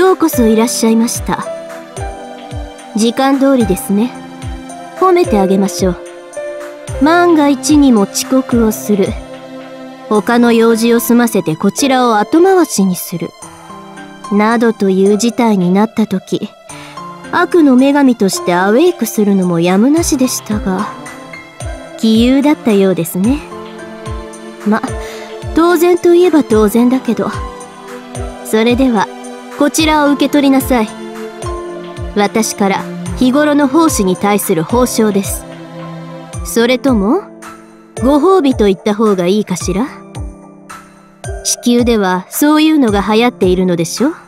ようこそいらっしゃいました。時間通りですね。褒めてあげましょう。万が一にも遅刻をする。他の用事を済ませてこちらを後回しにする。などという事態になった時、悪の女神としてアウェイクするのもやむなしでしたが、杞憂だったようですね。当然といえば当然だけど。それではこちらを受け取りなさい。私から日頃の奉仕に対する報奨です。それともご褒美と言った方がいいかしら。地球ではそういうのが流行っているのでしょ。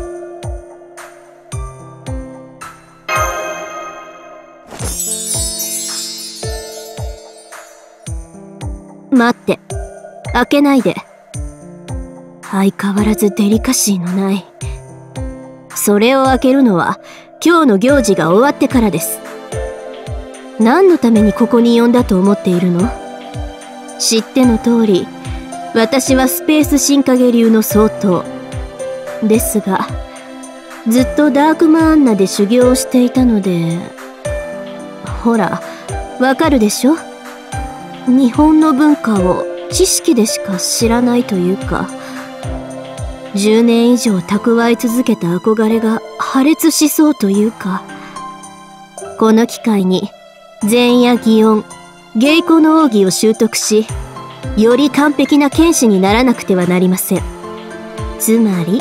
待って、開けないで。相変わらずデリカシーのない。それを開けるのは今日の行事が終わってからです。何のためにここに呼んだと思っているの？知っての通り、私はスペース新影流の総統ですが、ずっとダークマアンナで修行をしていたので、ほら、わかるでしょ？日本の文化を知識でしか知らないというか、10年以上蓄え続けた憧れが破裂しそうというか、この機会に禅や擬音、芸妓の奥義を習得し、より完璧な剣士にならなくてはなりません。つまり、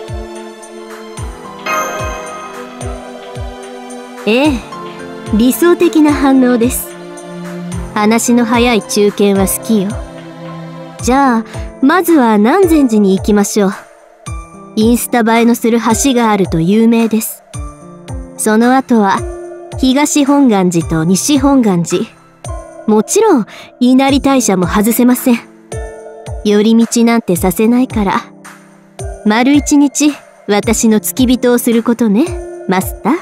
理想的な反応です。話の早い中堅は好きよ。じゃあまずは南禅寺に行きましょう。インスタ映えのする橋があると有名です。その後は東本願寺と西本願寺、もちろん稲荷大社も外せません。寄り道なんてさせないから、丸一日私の付き人をすることね、マスター。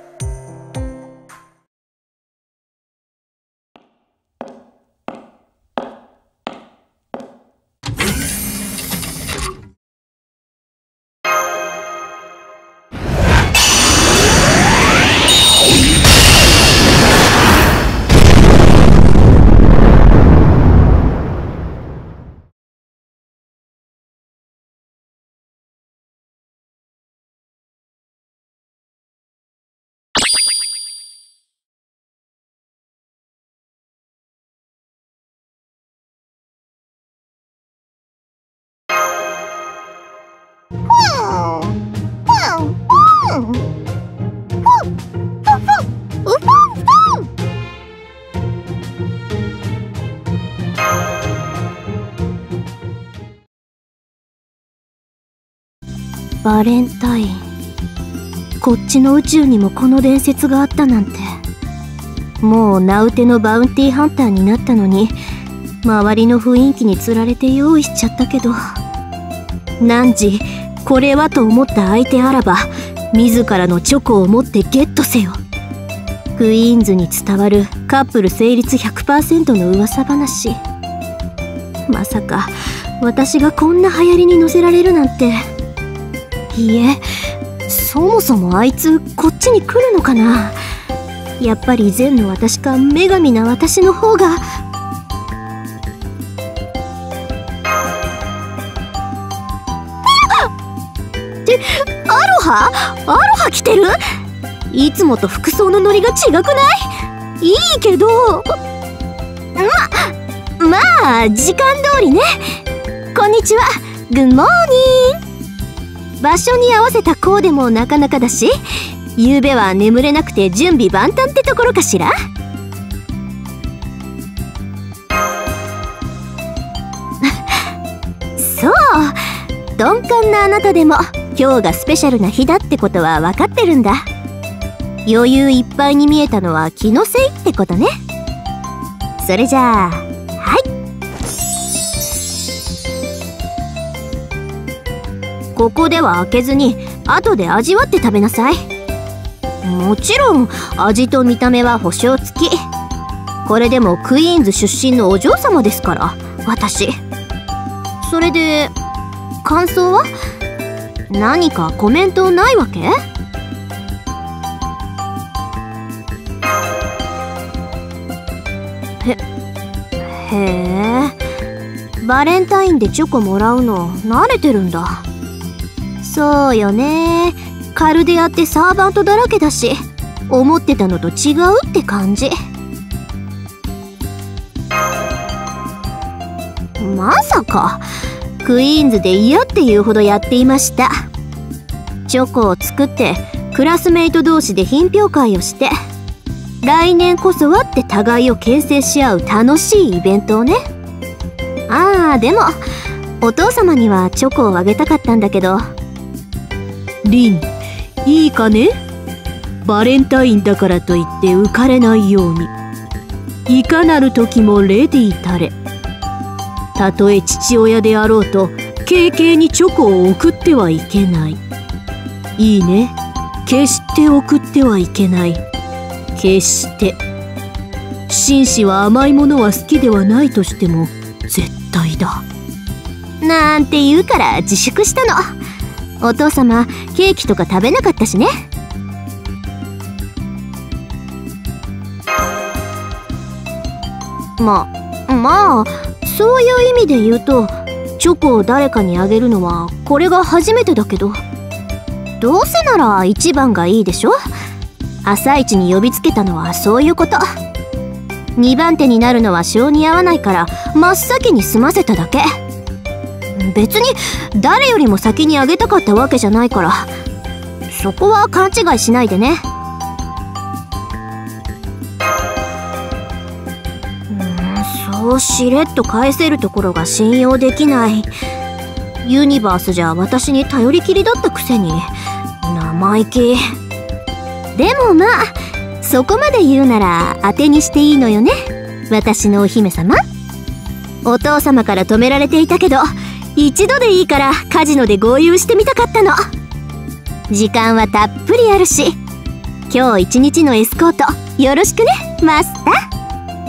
バレンタイン。こっちの宇宙にもこの伝説があったなんて。もう名うてのバウンティーハンターになったのに、周りの雰囲気につられて用意しちゃったけど、汝これはと思った相手あらば自らのチョコを持ってゲットせよ。クイーンズに伝わるカップル成立 100% の噂話。まさか私がこんな流行りに乗せられるなんて。いえ、そもそもあいつこっちに来るのかな。やっぱり善の私か女神な私の方が。ってアロハ来てる？いつもと服装のノリが違くない？いいけど、まあ時間通りね。こんにちは、グッモーニング。場所に合わせたコーデもなかなかだし、夕べは眠れなくて準備万端ってところかしら。そう、鈍感なあなたでも今日がスペシャルな日だってことは分かってるんだ。余裕いっぱいに見えたのは気のせいってことね。それじゃあ、はい。ここでは開けずに後で味わって食べなさい。もちろん味と見た目は保証付き。これでもクイーンズ出身のお嬢様ですから、私。それで感想は？ 何かコメントないわけ？へえ、バレンタインでチョコもらうの慣れてるんだ。そうよね。カルデアってサーバントだらけだし、思ってたのと違うって感じ。まさかクイーンズで嫌っていうほどやっていました。チョコを作ってクラスメイト同士で品評会をして、来年こそはって互いを牽制し合う楽しいイベントをね。ああ、でもお父様にはチョコをあげたかったんだけど。 リン、いいかね。バレンタインだからといって浮かれないように、いかなる時もレディーたれ。たとえ父親であろうと軽々にチョコを送ってはいけない。いいね。決して送ってはいけない。決して。紳士は甘いものは好きではないとしても絶対だ。 なんて言うから自粛したの。お父様ケーキとか食べなかったしね。まあそういう意味で言うと、チョコを誰かにあげるのはこれが初めてだけど、どうせなら一番がいいでしょ。朝一に呼びつけたのはそういうこと。2番手になるのは性に合わないから真っ先に済ませただけ。別に誰よりも先にあげたかったわけじゃないから、そこは勘違いしないでね。そうしれっと返せるところが信用できない。ユニバースじゃ私に頼りきりだったくせに生意気。でもまあそこまで言うなら当てにしていいのよね、私のお姫様。お父様から止められていたけど、一度でいいからカジノで豪遊してみたかったの。時間はたっぷりあるし、今日一日のエスコートよろしくね、マスター。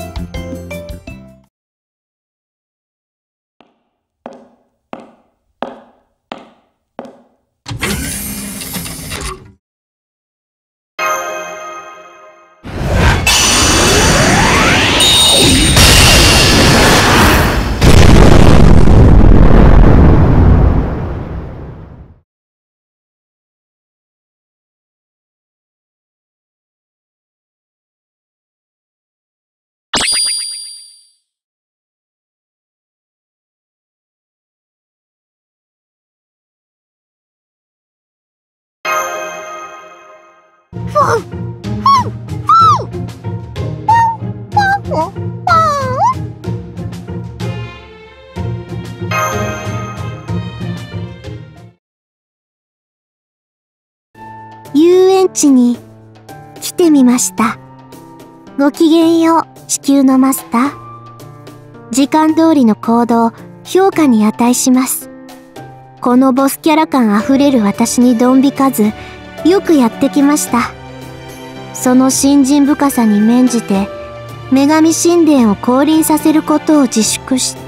遊園地に来てみました。ごきげんよう、地球のマスター。時間通りの行動、評価に値します。このボスキャラ感あふれる私にドン引かず、よくやってきました。その信心深さに免じて、女神神殿を降臨させることを自粛して。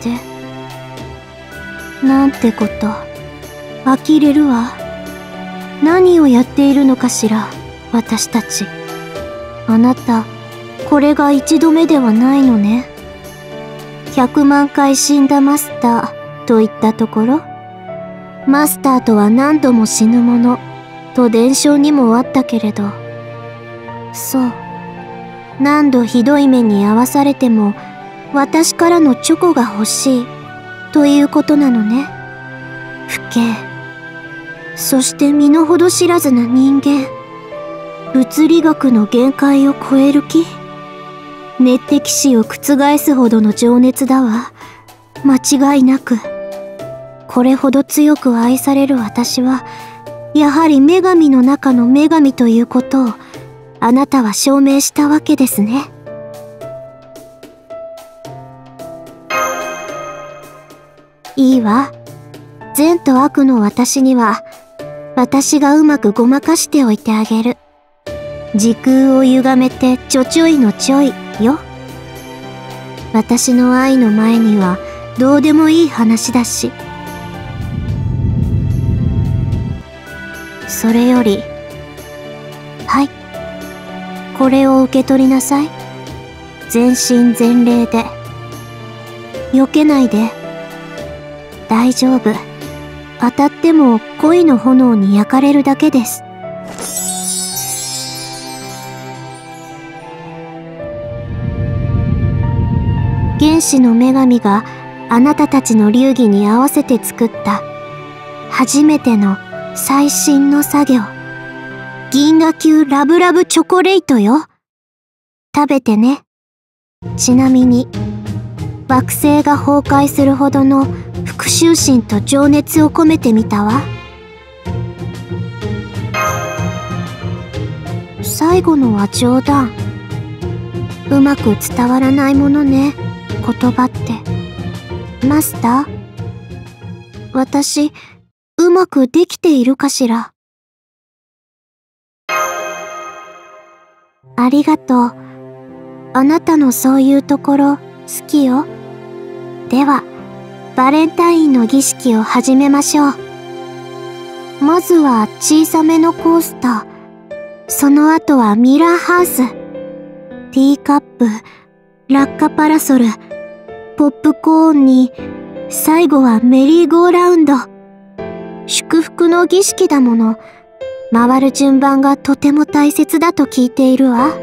なんてこと。呆れるわ。何をやっているのかしら、私たち。あなた、これが一度目ではないのね。100万回死んだマスターといったところ。マスターとは何度も死ぬものと伝承にもあったけれど、そう、何度ひどい目に遭わされても私からのチョコが欲しいということなのね。不敬、そして身の程知らずな人間。物理学の限界を超える気。熱的死を覆すほどの情熱だわ。間違いなく。これほど強く愛される私は、やはり女神の中の女神ということを、あなたは証明したわけですね。いいわ。善と悪の私には、私がうまくごまかしておいてあげる。時空を歪めてちょちょいのちょいよ。私の愛の前にはどうでもいい話だし。 それより、はい。これを受け取りなさい。全身全霊で。避けないで。大丈夫。当たっても恋の炎に焼かれるだけです。原始の女神があなたたちの流儀に合わせて作った初めての最新の作業。銀河級ラブラブチョコレートよ。食べてね。ちなみに、惑星が崩壊するほどの復讐心と情熱を込めてみたわ。最後のは冗談。うまく伝わらないものね、言葉って。マスター？私、うまくできているかしら？ありがとう。あなたのそういうところ、好きよ。では、バレンタインの儀式を始めましょう。まずは小さめのコースター。その後はミラーハウス。ティーカップ、落下パラソル、ポップコーンに、最後はメリーゴーラウンド。祝福の儀式だもの。回る順番がとても大切だと聞いているわ。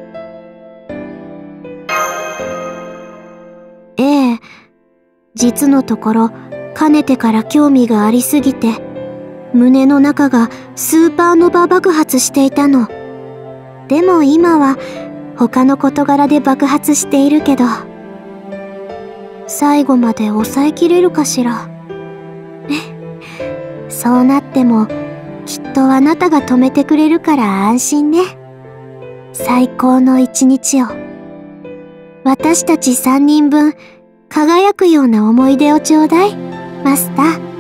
ええ、実のところ、かねてから興味がありすぎて、胸の中がスーパーノヴァ爆発していたの。でも今は、他の事柄で爆発しているけど、最後まで抑えきれるかしら。そうなっても、きっとあなたが止めてくれるから安心ね。最高の一日を。私たち3人分、輝くような思い出をちょうだい、マスター。